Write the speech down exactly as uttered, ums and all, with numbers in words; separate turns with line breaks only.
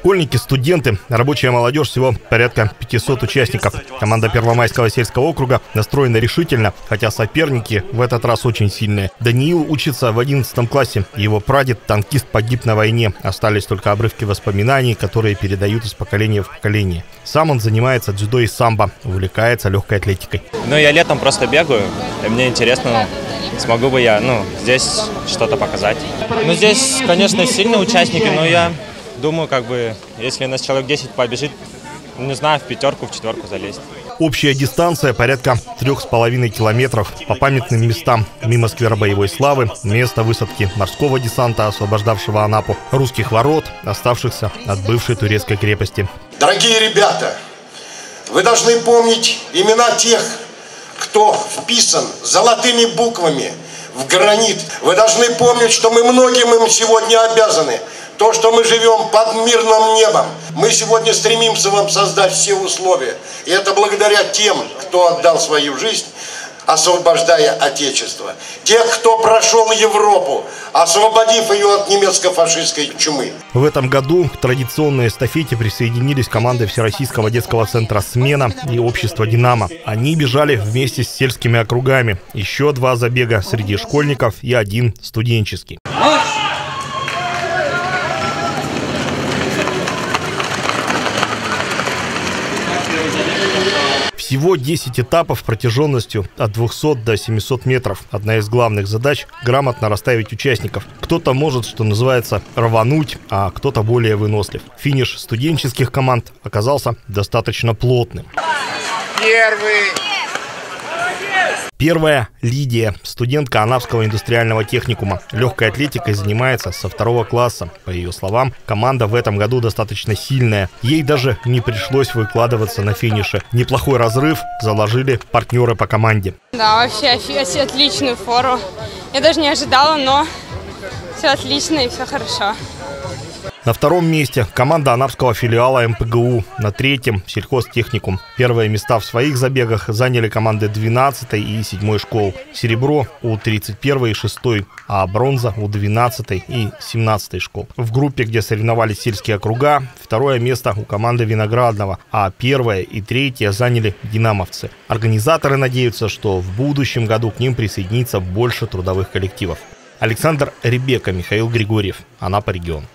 Школьники, студенты, рабочая молодежь, всего порядка пятисот участников. Команда Первомайского сельского округа настроена решительно, хотя соперники в этот раз очень сильные. Даниил учится в одиннадцатом классе. Его прадед, танкист, погиб на войне. Остались только обрывки воспоминаний, которые передают из поколения в поколение. Сам он занимается дзюдо и самбо, увлекается легкой атлетикой.
Ну, я летом просто бегаю, и мне интересно, ну, смогу бы я, ну, здесь что-то показать. Ну, здесь, конечно, сильные участники, но я думаю, как бы, если нас человек десять побежит, не знаю, в пятерку, в четверку залезть.
Общая дистанция порядка трех с половиной километров по памятным местам. Мимо сквера боевой славы, место высадки морского десанта, освобождавшего Анапу, русских ворот, оставшихся от бывшей турецкой крепости.
Дорогие ребята, вы должны помнить имена тех, кто вписан золотыми буквами в гранит. Вы должны помнить, что мы многим им сегодня обязаны. То, что мы живем под мирным небом, мы сегодня стремимся вам создать все условия. И это благодаря тем, кто отдал свою жизнь, освобождая Отечество. Тех, кто прошел Европу, освободив ее от немецко-фашистской чумы.
В этом году к традиционной эстафете присоединились команды Всероссийского детского центра «Смена» и общества «Динамо». Они бежали вместе с сельскими округами. Еще два забега среди школьников и один студенческий. Всего десять этапов протяженностью от двухсот до семисот метров. Одна из главных задач – грамотно расставить участников. Кто-то может, что называется, рвануть, а кто-то более вынослив. Финиш студенческих команд оказался достаточно плотным.
Первый.
Первая – Лидия, студентка Анапского индустриального техникума. Легкой атлетикой занимается со второго класса. По ее словам, команда в этом году достаточно сильная. Ей даже не пришлось выкладываться на финише. Неплохой разрыв заложили партнеры по команде.
Да, вообще отличную фору. Я даже не ожидала, но все отлично и все хорошо.
На втором месте команда анапского филиала эм пэ гэ у, на третьем – сельхозтехникум. Первые места в своих забегах заняли команды двенадцатой и седьмой школ. Серебро у тридцать первой и шестой, а бронза у двенадцатой и семнадцатой школ. В группе, где соревновались сельские округа, второе место у команды Виноградного, а первое и третье заняли динамовцы. Организаторы надеются, что в будущем году к ним присоединится больше трудовых коллективов. Александр Ребека, Михаил Григорьев, Анапа регион.